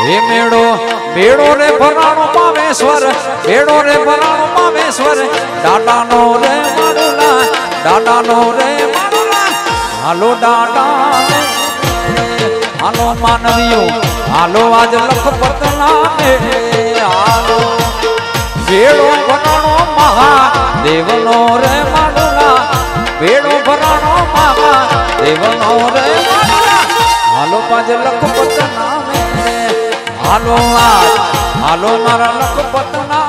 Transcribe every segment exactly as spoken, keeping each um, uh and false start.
हे मेड़ो मेड़ो रे भराणो मामेश्वर मेड़ो रे भराणो मामेश्वर डाडा नो रे माडुला डाडा नो रे माडुला हालो डाडा हालो मानवियो हालो आज लखपतना में हालो बेड़ो भराणो महादेव नो रे माडुला बेड़ो भराणो महादेव नो रे माडुला हालो पाज लखपतना हालो हालो मारा लखपतना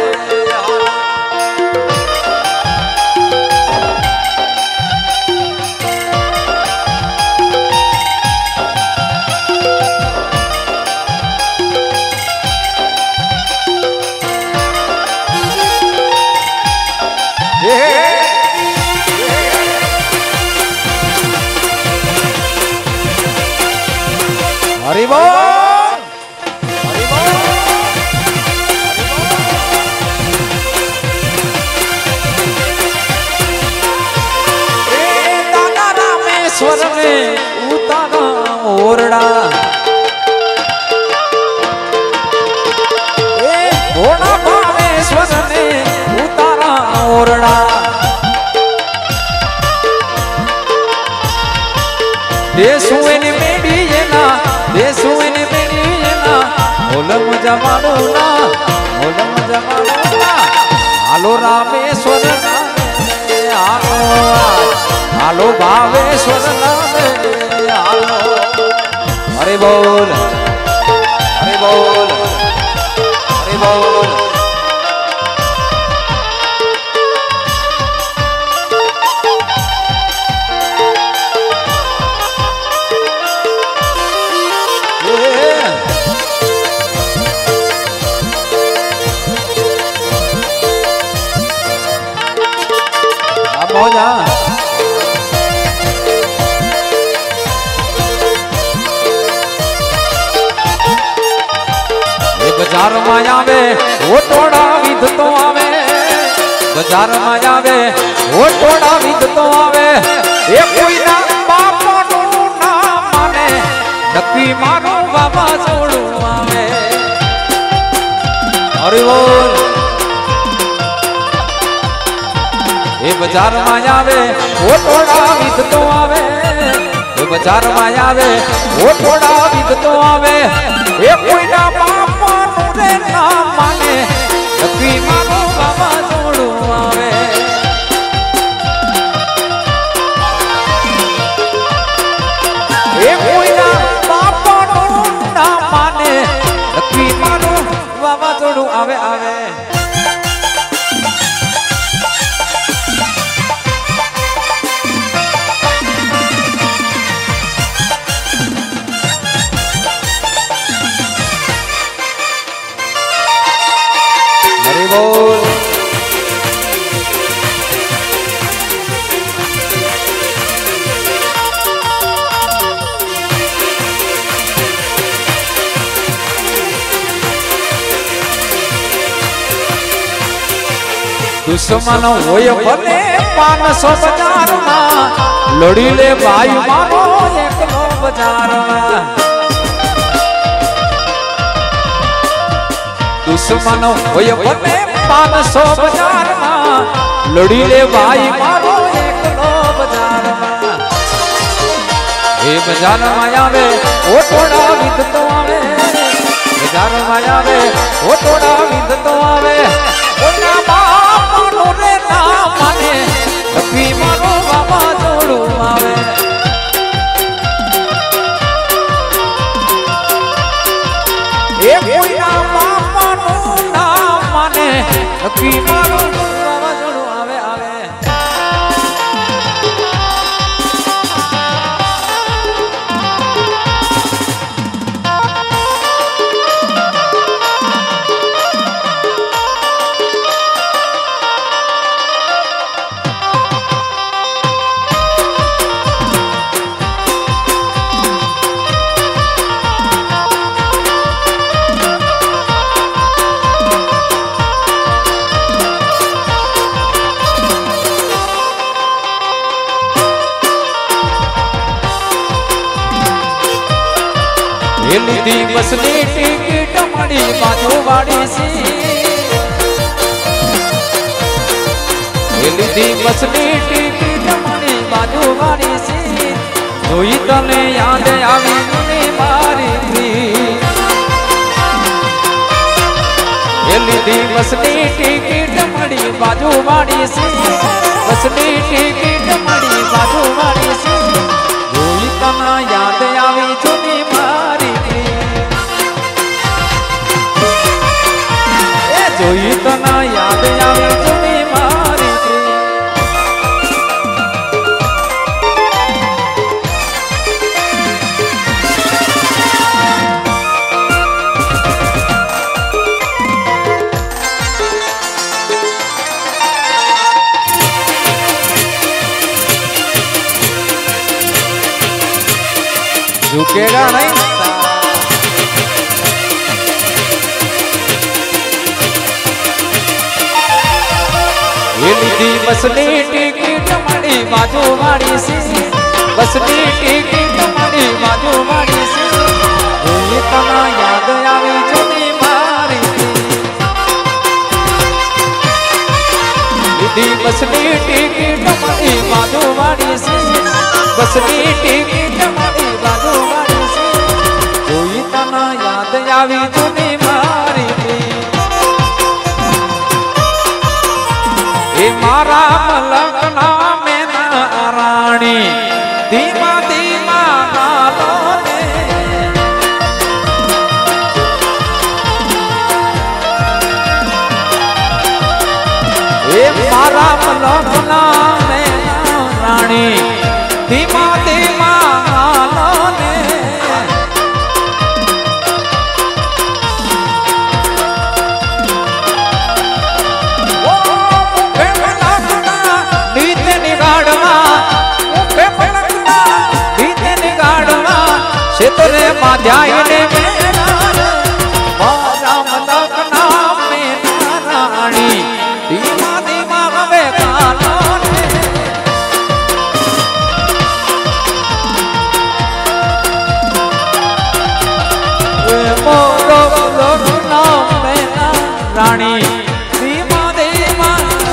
हरि बोल स्वर में उतारा ओरड़ा घोड़ा भावेश्वर ने उतारा ओरड़ा देशुएन मेडी ना देशुएन मेडी ना ओलम जमानो ना ओलम जमानो ना हालो रामेश्वर ना हालो हालो भावेश्वर नामे हालो हरि बोल हरि बोल हरि बोल अब हो जा बाजार में आवे वो टोड़ा विध तो आवे बाजार में आवे वो टोड़ा विध तो आवे ये कोई ना बापो ना माने नक्की मारो बाबा जोड़ू आवे हरि बोल ये बाजार में आवे वो टोड़ा विध तो आवे ये बाजार में आवे वो टोड़ा विध तो आवे ये कोई ना बापो ना माने नक्की मारो बाबा जोड़ू आवे ये कोई ना बापो ना माने नक्की मारो बाबा जोड़ू आवे आवे बोल दुश्मन होय भले पान सौ बाजार में लड़ी ले भाई मारो एकलो बाजार में दुश्मन होय भले पान सौ बाजार में लड़ी ले भाई मारो एकलो बाजार में ये बाजार में आवे वो थोड़ा विध तो आवे बाजार में आवे वो थोड़ा विध तो आवे ना बापो रे ना माने नक्की मारो बाबा जोड़ू आवे ये कोई ना बापो ना माने नक्की मारो बाबा जोड़ू आवे आवे લીધી બસની ટિકિટ મળી બાજુવાળી સી લીધી બસની ટિકિટ મળી બાજુવાળી સી જોઈ તને યાદ આવી મને મારી લીધી બસની ટિકિટ મળી બાજુવાળી સી બસની ટિકિટ મળી બાજુવાળી સી જોઈ તને યાદ આવી જૂની મારી એ જોઈ તને યાદ આવી જૂની મારી झुकेगा नहीं ये लीधी बसनी टिकિટ મળી બાજુવાળી સી બસની ટિકિટ મળી બાજુવાળી સી જોઈ તને યાદ આવી જૂની મારી લીધી બસની ટિકિટ મળી બાજુવાળી સી બસની ટિકિટ મળી બાજુવાળી સી જોઈ તને યાદ આવી જૂની મારી એ મારા મલકના મેના રાણી ધીમા ધીમા ગાલો ને એ મારા મલકના મેના રાણી ધીમા ધીમા ગાલો ને क्षेत्र माध्यायने मारा मलकना मेना राणी धीमा धीमा हवे गालो ने मोरो मलकना मेना राणी धीमा धीमा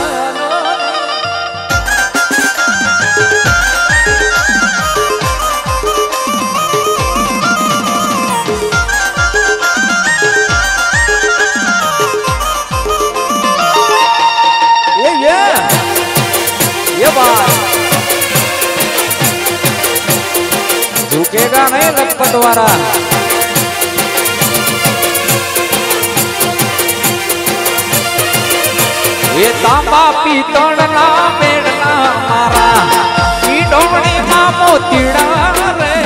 झुकेगा नहीं लखपत वाला ये तांबा पीतल ना मेड़ना मारा ई डोंगणी मां मोतीड़ा रे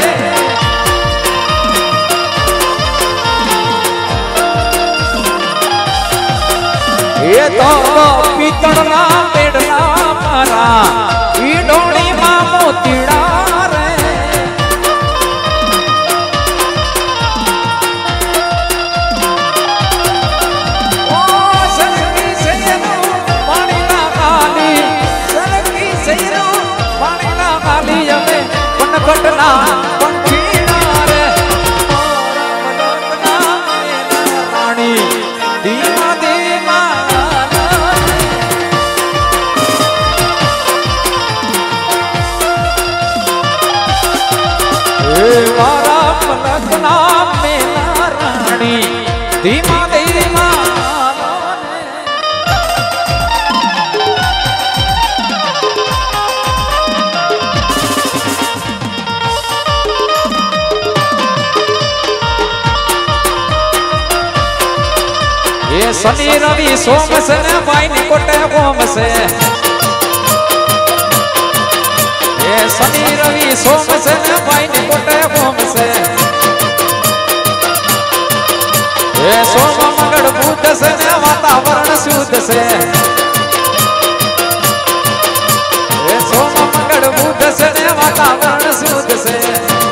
ये तो पीतल ना मेड़ना मारा ई डोंगणी मां मोतीड़ा घटना पंखीना रे रानी धीमा धीमा मारा मलकना मेना रानी धीमा धीमा ये शनि रवि सोम से न बाइन कोटे बोम से ये शनि रवि सोम से न बाइन कोटे बोम से ये सोम मंगल बुध से न वातावरण शुद्ध से ये सोम मंगल बुध से न वातावरण शुद्ध से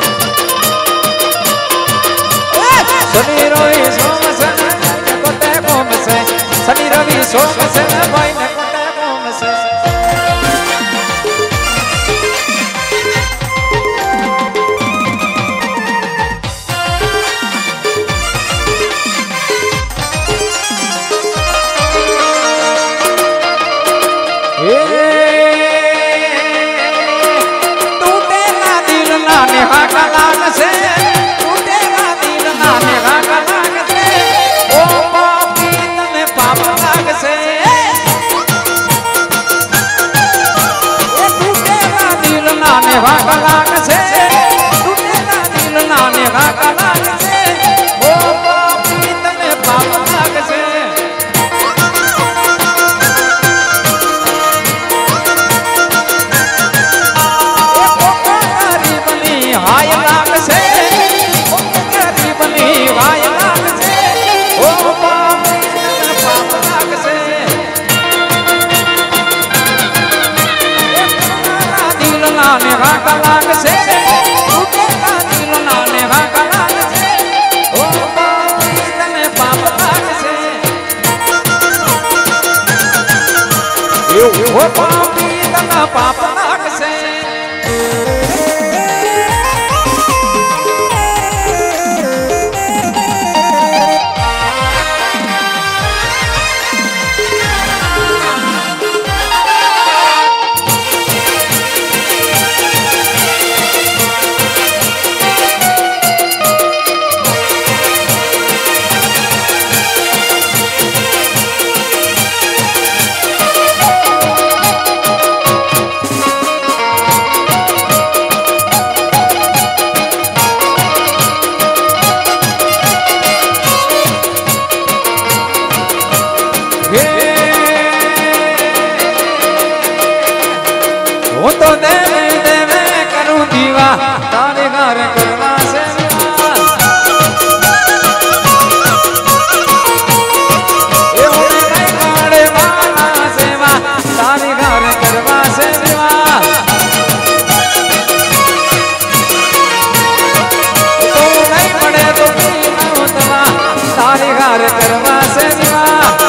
शनि रवि सोम से शनि रवि सोम से भाई ने कोटे बोम से वो पापी तना पाप नाग से तो देवे देवे करूं दीवा तारे घर करवा से ये उन्हें नहीं मारे माना सेवा तारे घर करवा से दीवा तो नहीं पड़े तो उतवा तारे घर करवा से दीवा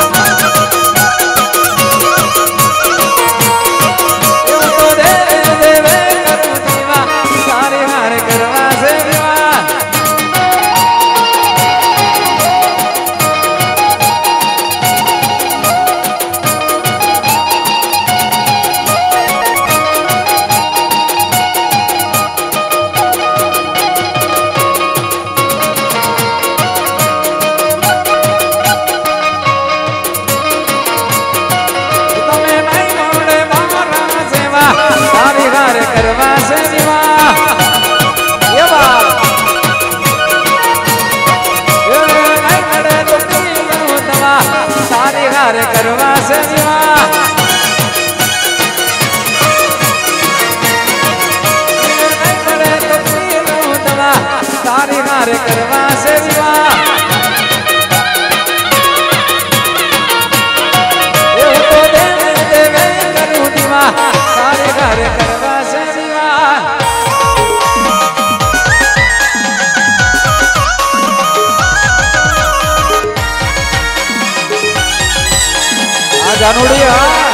करवा से दीवा ये बात ये नहीं पड़े तो दवा सारे घर करवा से दीवा नहीं पड़े तो दवा सारे घर करवा से दीवा ये तो देवे देवे करूं दीवा सारे घर करवा से जानूड़िया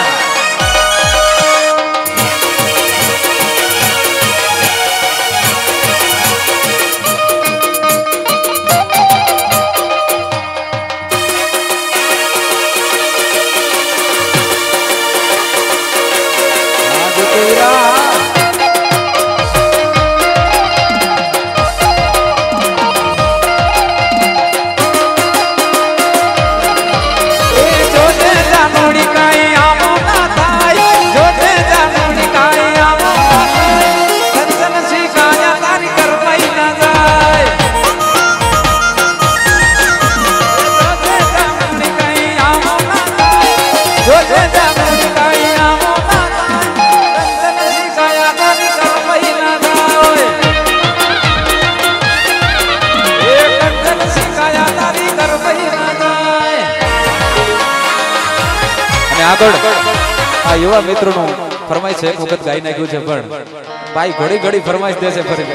आ युवा मित्रों फरमाइश एक वक्त गाई नाख्યું છે પણ ભાઈ ઘડી ઘડી ફરમાઈશ દે છે ફરી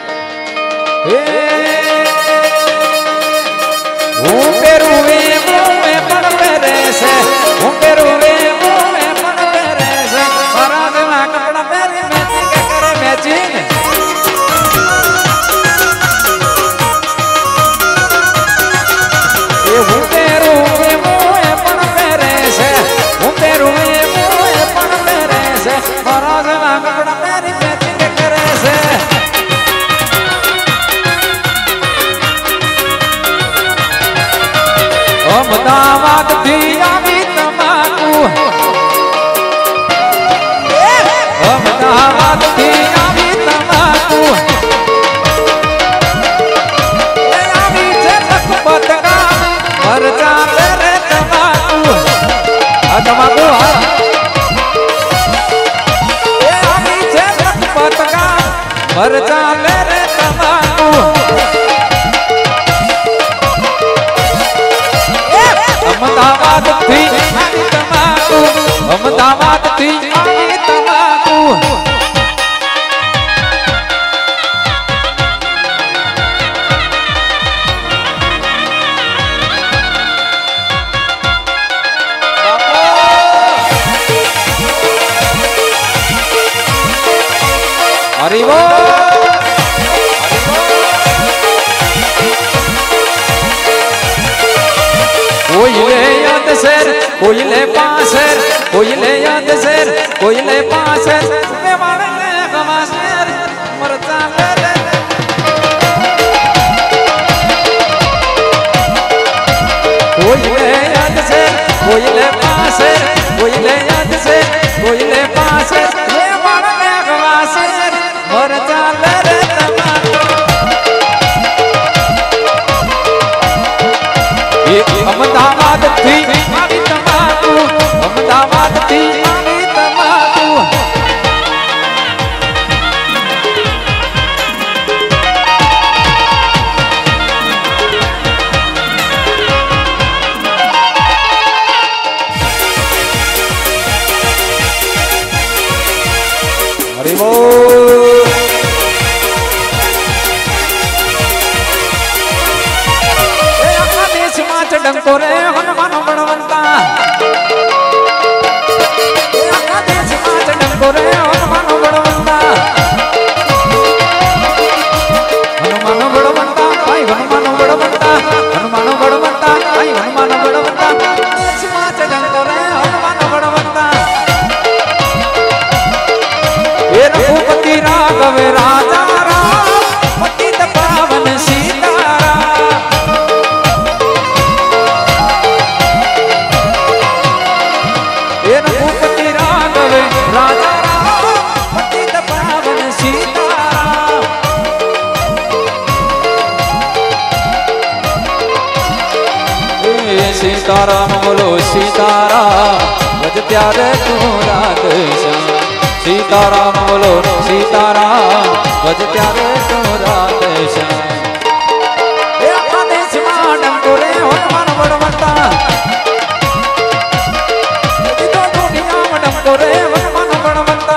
હું પેરુવે મોમે પણ પહેરે છે હું પેરુવે મોમે પણ પહેરે છે મારા દેવા કપડા પહેરી મેચિંગ કરે મેચિંગ એ હું પેરુવે મોમે પણ પહેરે છે હું પેરુવે कपड़ा मेरी मैचिंग करे से अहमदाबाद थी आवी तमाकू अहमदाबाद थी आवी तमाकू आवी छे लखपत का मरचा तेरे तमाकू आ तमाकू हा मरचा मेरे तमाकू अहमदाबाद थी तमाकू अहमदाबाद थी तमाकू हरि बोल कोयले याद शेर कोयले पासेर कोयले याद शेर कोयले पासेर में मारने गवा शेर मरता ले कोयले याद शेर कोयले पासेर कोयले याद शेर कोयले पासेर में मारने गवा शेर मरता ले अहमदाबाद थी मारी तमाकू अहमदाबाद थी मारी तमाकू हरि बोल डंकोरे हनुमान बड़वंता आका देश माच डंकोरे हनुमान बड़वंता हनुमान बड़वंता भाई हनुमान बड़वंता हनुमान बड़वंता भाई हनुमान बड़वंता देश माच डंकोरे हनुमान बड़वंता हे रघुपति राघव राजा राम पतित पावन सीता रघुपति राघव राजा राम पतित पावन सीता सीताराम बोलो सीताराम बज प्यारे तू राधे श्याम सीताराम बोलो सीताराम बज प्यारे तू राधे श्याम देश माडम तोरे हनुमान बड़वंता तोरे हनुमान बड़वंता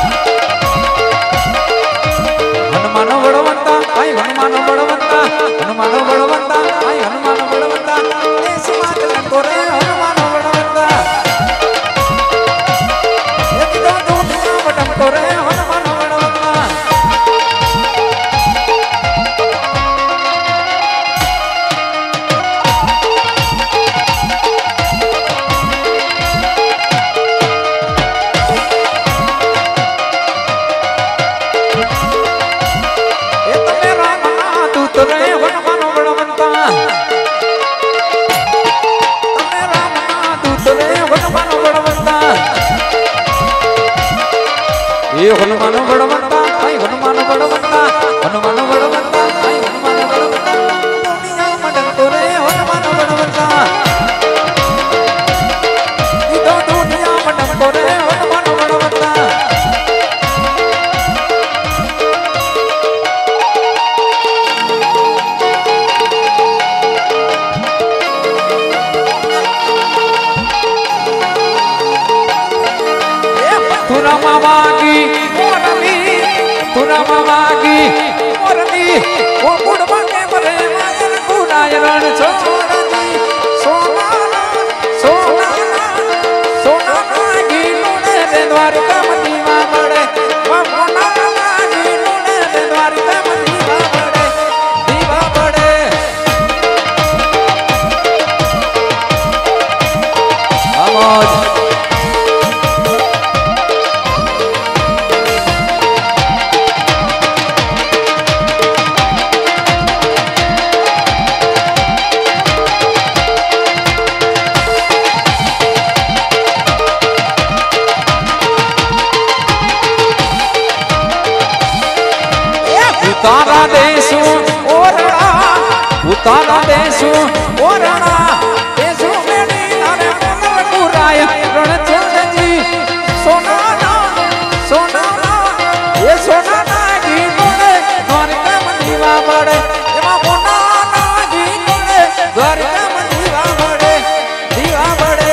हनुमान बड़वंता भाई हनुमान बड़वंता हनुमान बड़वंता भाई हनुमान बड़वंता देश मात तोरे हनुमान बड़वंता एक दो दुनिया बटम तोरे हनुमान बड़वंता तोरे हनुमान बड़वंता तमे राम तू तोरे हनुमान बड़वंता ये हनुमान बड़वंता भाई हनुमान बड़वंता हनुमान बड़वंता भाई हनुमान बड़वंता दुनिया मडन तोरे हनुमान बड़वंता ये दो दुनिया मडन तोरे हनुमान बड़वंता तुरा मावागी मोरनी तुरा मावागी मोरनी वो बुढ़वा के बरे मायर गुनायरण छोड़नी सोना सोना सोना मागी लूने दे द्वारका मदीवा बड़े वो मोना मागी लूने दे द्वारका मदीवा बड़े दीवा बड़े आवाज उतारा देशु ओरणा उतारा देशु ओरणा देशु मेरी नारे मनव कुराय रणचंद जी सोना ना सोना ना ये सोना ना जी लोड़े द्वारका मदीवा बड़े एमा मोना ना जी लोड़े द्वारका मदीवा बड़े दीवा बड़े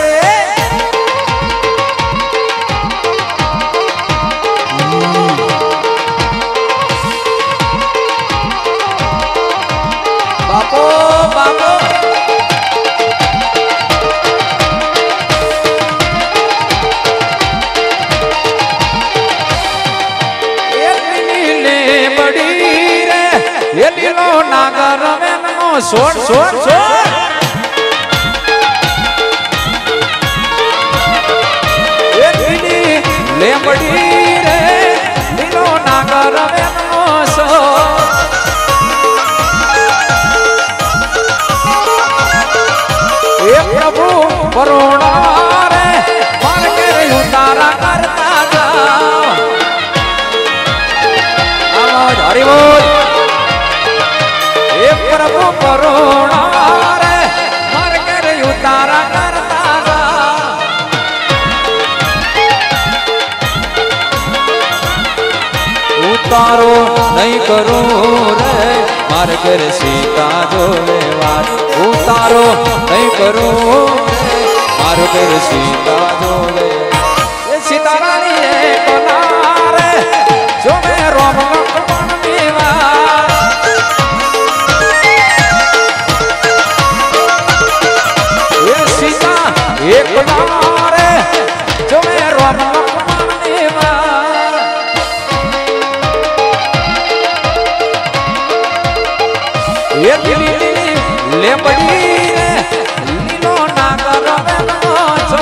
बापो बापो લેમડી રે લીલો નાગર વેનો સો એ પ્રભુ કરુણા રે માર કે ઉતારા કરતા જાઓ આવાજ હરી બોલ એ પ્રભુ કરુણા રે માર કે ઉતારા કરતા જાઓ ઉતારો નહીં કરું રે માર ઘર સીતા જોવે વાત ઉતારો નહીં કરું માર ઘર સીતા જોવે એ સીતા રાની એ કોના રે જો મે રોમ લક્ષ્મણ ની વાત એ સીતા એ કોના રે જો મે રોમ લક્ષ્મણ ની વાત એ લીલી લેમડી રે લીલો નાગર વેનો છો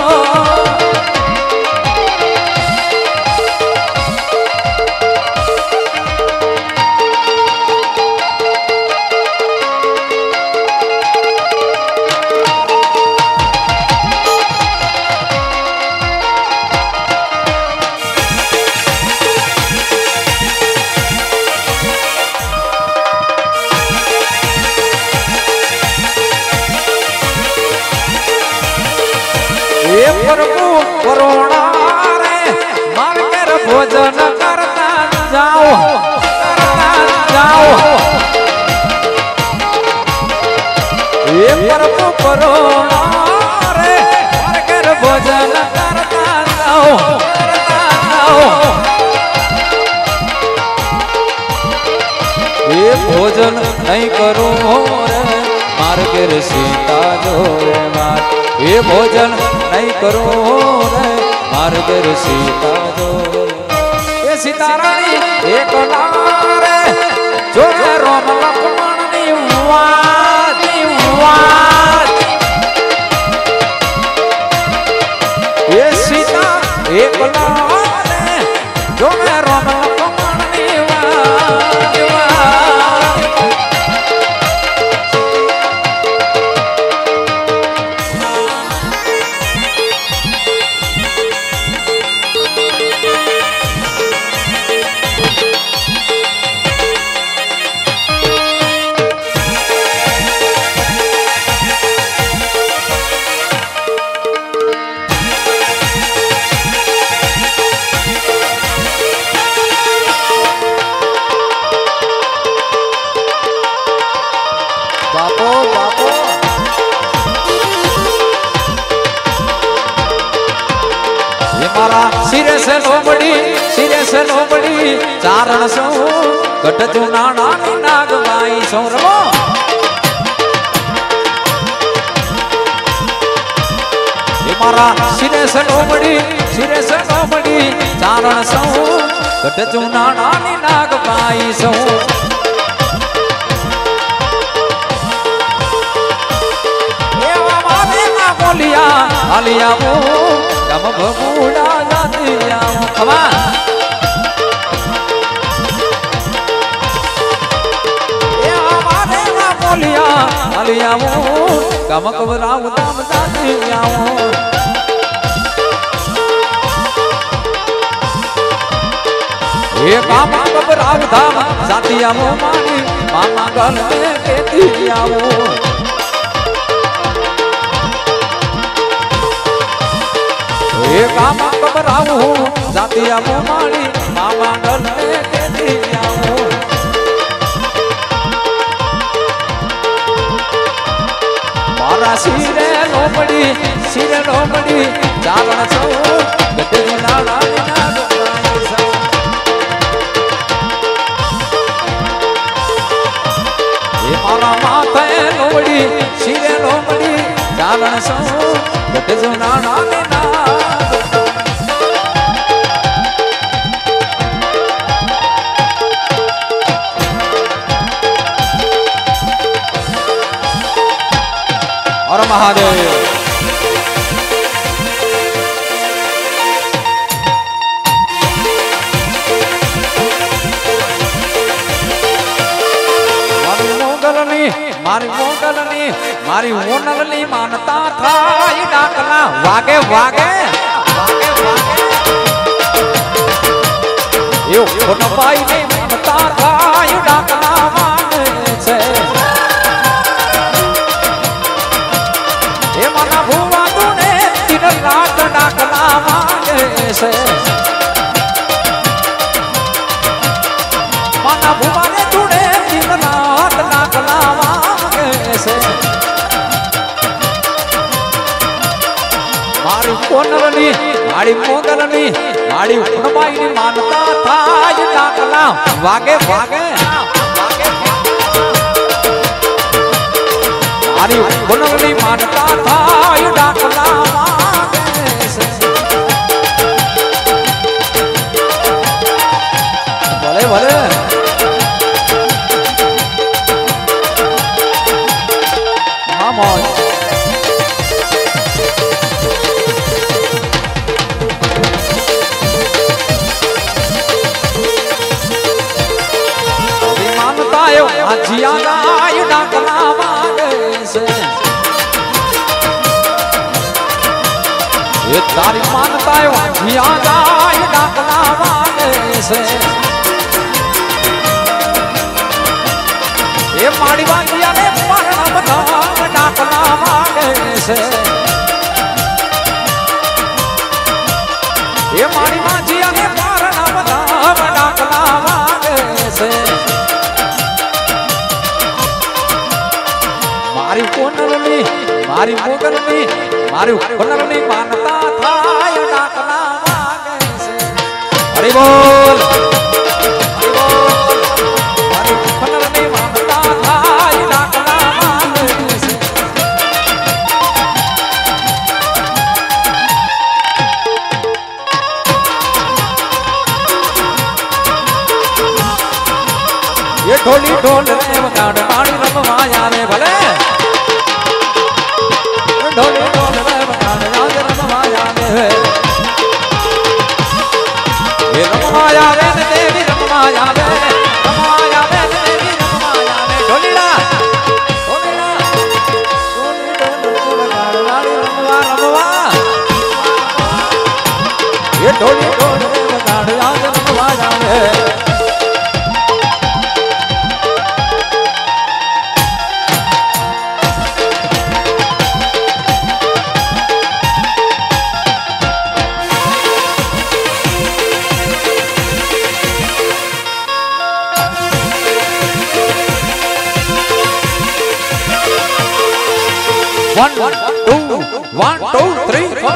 એ પ્રભુ કરુણા રે માર ઘર ભોજન કરતા જાઓ કરતા જાઓ એ પ્રભુ કરુણા રે માર ઘર ભોજન કરતા જાઓ કરતા જાઓ એ ભોજન નહીં કરું રે માર ઘર સીતા જોવે માર એ ભોજન નહીં કરું રે માર ઘર સીતા જો એ સીતા રાણી એક રે જો રોમ લક્ષ્મણ ની વાત ની વાત એ સીતા એક રે જો રોમ લક્ષ્મણ ની વાત બાપો બાપો એ મારા સિરે સે લોમડી સિરે સે લોમડી ચારણ સૌ ગઢ જુના નાની નાગબાઈ સૌ રમો એ મારા સિરે સે લોમડી સિરે સે લોમડી ચારણ સૌ ગઢ જુના નાની નાગબાઈ સૌ બોલિયા આલિયા ગમ ભગુડા જાતિયા ખમા એ અમારે ના બોલિયા આલિયા ગમ કવરાવ દામ જાતિયા એ મામા કવરાવ દામ જાતિયા માની મામા ગલ મે કેતી આવો એ મામા કબરાવું જાતિયા મારી મામા ગલે કેતી આવું મારા સિરે લોમડી સિરે લોમડી ચારણ સૌ ગઢ નાણા નાગબાઈ સૌ એ મારા માથે લોમડી સિરે લોમડી ચારણ સૌ ગઢ નાણા નાગ और महादेव मारी मोगलनी मारी ओनलनी मानता थाई डाकला वागे वागे वागे वागे यो कोनबाई ने मानता थाई डाकला माने छे ए माना भुवा तूने दिन रात डाकला माने छे माना भुवा ने तूने दिन रात डाकला माने छे मारी कोनलनी मारी मोगलनी मारी कोनबाई ने मानता थाई डाकला वागे वागे वागे मारी कोनलनी मानता थाई डाकला मागे छे भले भले मामा जिया गाय डाकला मागे से ये तारी मानता है जिया गाय डाकला मागे से ये माड़ी बाजिया ने मरना बता डाकला मागे से ये माड़ी बाजिया ने मरना बता डाकला मागे से मारी कोनलनी मारी मोगलनी मारी कोनलनी मानता थाई डाकला मागे से हरि बोल हरि बोल मारी कोनलनी मानता थाई डाकला मागे से ये ढोली ढोल रे वगाड़ पानी रमवाया रे भले ढोली ढोल रे वगाड़ राज रमवाया रे ये रमवाया रे देवी रमवाया रे रमवाया रे देवी रमवाया रे ढोलीड़ा ढोलीड़ा ढोली ढोल वगाड़ रानी रमवा रमवा ये ढोली ढोल रे वगाड़ राज रमवाया रे One, one, two, one, two, three, four.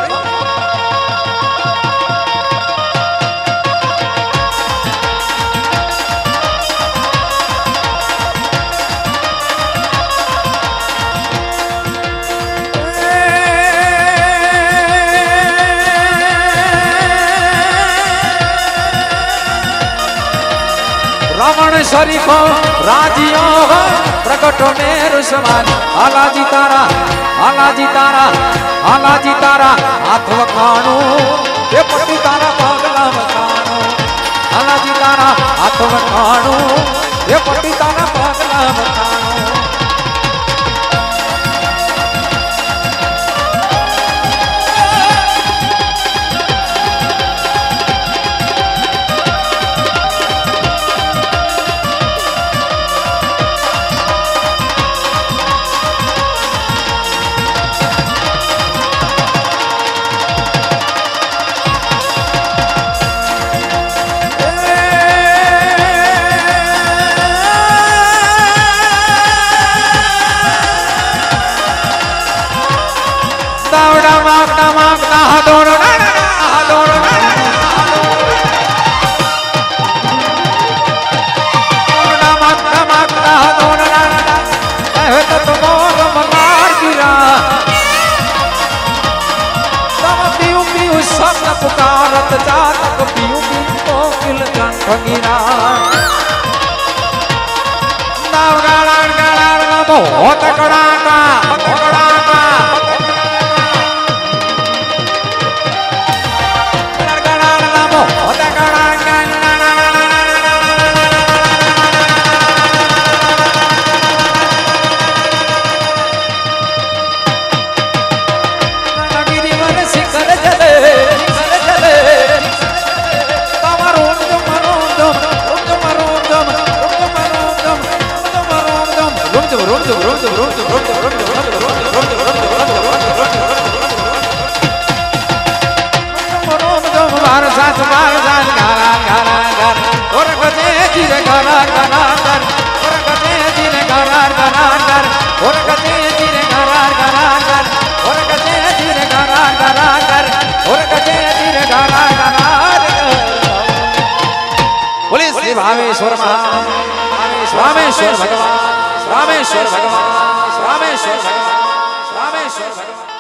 Ravan शरीफो राजियो प्रकट मेरु समान आलाजी तारा आलाजी तारा आलाजी तारा हाथ वखाणो ये पट्टी तारा पागला वखाणो आलाजी तारा हाथ वखाणो ये पट्टी तारा पागला वखाणो पुकारत जातक पियू को किल कंठगिरा नाव गाड़ा गाड़ा बहुत कड़ाका कड़ाका गाड़ा बहुत कड़ाका और गते धीरे गरार गरार कर और गते धीरे गरार गरार कर और गते धीरे गरार गरार बोले श्री भावेश्वर रामेश्वर भगवान रामेश्वर भगवान रामेश्वर भगवान रामेश्वर भगवान